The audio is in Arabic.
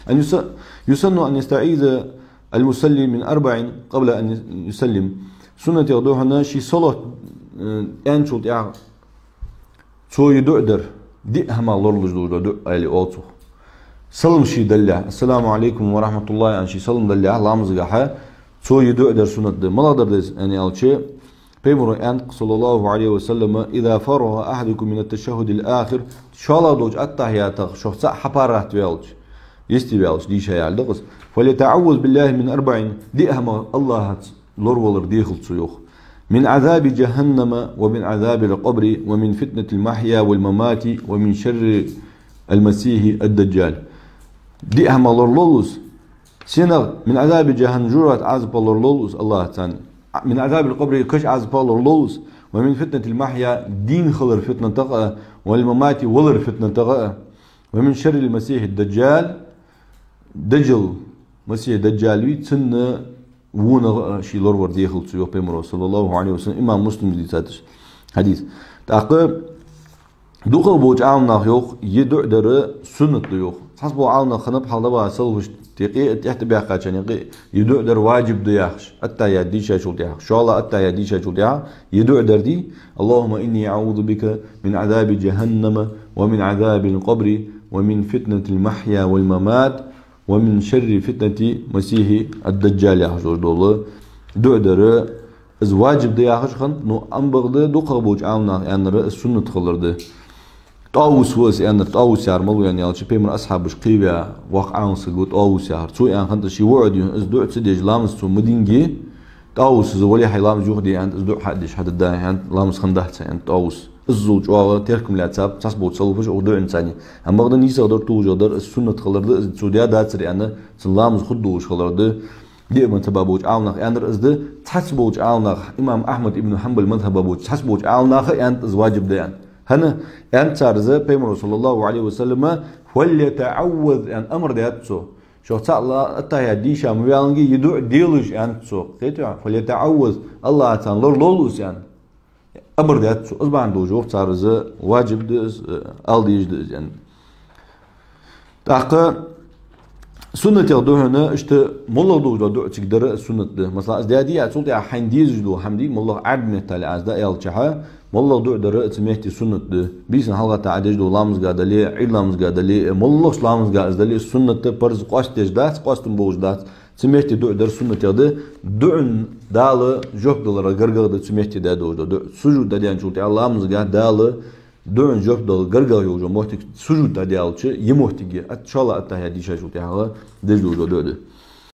يسن أن يستعيذ المسلم من 4 قبل أن يسلم. سنة يغدوهنا شي صلاة أنشوت يا شو يدعدر دي أهم الله لجدود دع على أوتو سلم شي دلع السلام عليكم ورحمة الله عن شي سلم دلع لامز جحا شو يدعدر سنة ده ما قدر ده يعني ألشي بيمر أن صلى الله عليه وسلم إذا فرغ أحدكم من التشهد الآخر شاء الله دوج التحيات شخص حبارات بيالج يستبيالج دي شيء على دقص فليتعوذ بالله من 4 دي أهم الله لورولر ديخل سيوخ من عذاب جهنم ومن عذاب القبر ومن فتنة المحيا والممات ومن شر المسيح الدجال دي أهم لورلوس سنة من عذاب جهنم جرات عذاب لورلوس الله تعالى من عذاب القبر كش عذاب لورلوس ومن فتنة المحيا دين خلر فتنة تقى والممات ولر فتنة تقى ومن شر المسيح الدجال دجل مسيح دجالوي تسنة وونا شي لور ديخل تسيو بيمرو صلى الله عليه وسلم إمام مسلم دي تاتش حديث تعقب دوخ بوج عالنا يوخ يدع در سنة يوخ حسبو عالنا خنب حلبا سلوش تيقي تحت بيحقا يقي يدع در واجب دياخش أتا يدي شاشو دياخ شاء الله أتا يدي شاشو دياخ يدع در دي اللهم إني أعوذ بك من عذاب جهنم ومن عذاب القبر ومن فتنة المحيا والممات ومن شر فتنة مسيح الدجال يا حجور دولة دعدر از واجب ده يا حج خن نو أنبغده دو قبوج عامنا يعني السنة تخلرده طاوس وس يعني طاوس يار ملو يعني على شيء من أصحابش قيبة واقعان سقوط طاوس يار شو يعني خنت شيء وعد از دع تسديج لامس تو مدينجي طاوس زولي حي لامس جوخدي يعني از دع حدش حد ده يعني لامس خندهت يعني طاوس الزوج أو تركم لاتساب تصبوت صلوفش أو دو إنساني أما قدر نيسا قدر توجه قدر السنة تخلرده السوديا داتسري أنا سلامز خدوش خلرده دي من تبابوج عالناخ يعني أزده تحسبوج عالناخ إمام أحمد ابن حنبل مذهب أبوج تحسبوج عالناخ يعني واجب ده يعني هنا يعني تارزه بيمر صلى الله عليه وسلم وليتعوذ يعني أمر ده يتسو شو تعالى أتاه ديشا مبيانجي يدع ديلش يعني تسو قيتوا فليتعوذ الله تعالى لولوس يعني أمر ده يتسو أصبح عنده جوف تارزه واجب ده ألديج ده يعني تاقى سنة يغدو هنا اشت مولو دو دو تقدر سنة ده مثلا ازدادي اصول تاع حنديز دو حمدي مولو عدم تاع ازدا يلچها مولو دو در تمهتي سنة ده بيسن حلقه تاع دج دو لامز قادلي علامز قادلي مولو لامز قادلي سنة برز قاستج دات قاستم بوج دات تمهتي دو در سنة يغدو دون دال جوب دولار غرغر ده تمهتي ده دو سجود ده يعني شو تاع لامز قادال دون جوب دول غرغر يوجو موتك سجود ده ديالچ يموتيگي اتشالا اتها ديشا شو تاع دج دو